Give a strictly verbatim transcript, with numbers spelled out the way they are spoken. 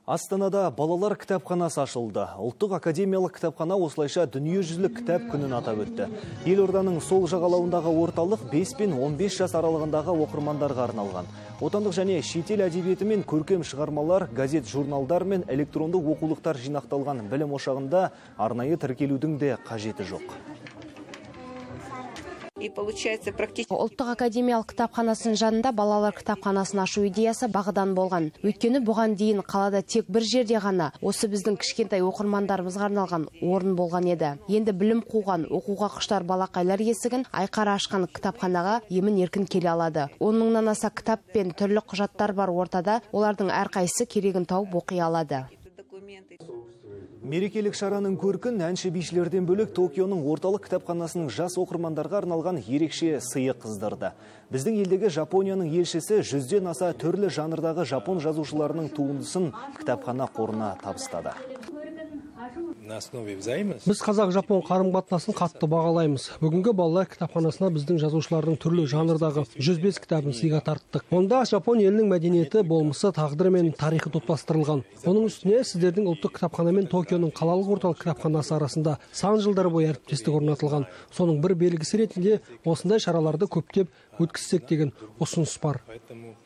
Астанада балалар кітапханасы ашылды. Ұлттық академиялық кітапхана осылайша дүниежүзілік кітап күнін атап өтті. Елорданың сол жағалауындағы орталық бес пен он бес жас аралығындағы оқырмандарға арналған. Отандық және шетел әдебиеті мен көркем шығармалар, газет, журналдар мен электронды оқулықтар жинақталған білім ошағында арнайы тіркелудің де қажеті жоқ. Ұлттық академиялық кітапханасының жанында балалар кітапханасын ашу идеясы бағыдан болған. Өйткені бұған дейін қалада тек бір жерде ғана осы біздің кішкентай оқырмандарымызға арналған орын болған еді. Енді білім қуған, оқуға құштар балақайлар есігін айқара ашқан кітапханаға емін-еркін келе алады. он мыңнан аса кітап пен түрлі құжаттар бар ортада, олардың әрқайсысы керегін тауып оқи алады. Мерекелік шараның көркін әнші бишілерден бөлек Токионың орталық кітапханасының жас оқырмандарға арналған ерекше сыйы қыздырды. Біздің елдегі Жапонияның елшісі жүзден аса түрлі жанрдағы жапон жазушыларының туындысын кітапхана қорына табыстады. Біз қазақ-жапон қарым-қатынасын қатты бағалаймыз. Бүгінгі балалар кітапханасына біздің жазушылардың түрлі жанрдағы жүз бес кітабын сыйға тарттық. Онда Жапон елінің мәдениеті, болмысы, тағдыры мен тарихы топтастырылған. Оның үстіне сіздердің ұлттық кітапхана мен Токионың қалалық орталық кітапханасы арасында сан жылдар бойы әріптестік орнатылған. Соның бір белгісі ретінде осындай шараларды көптеп өткізсек деген ұсыныс бар.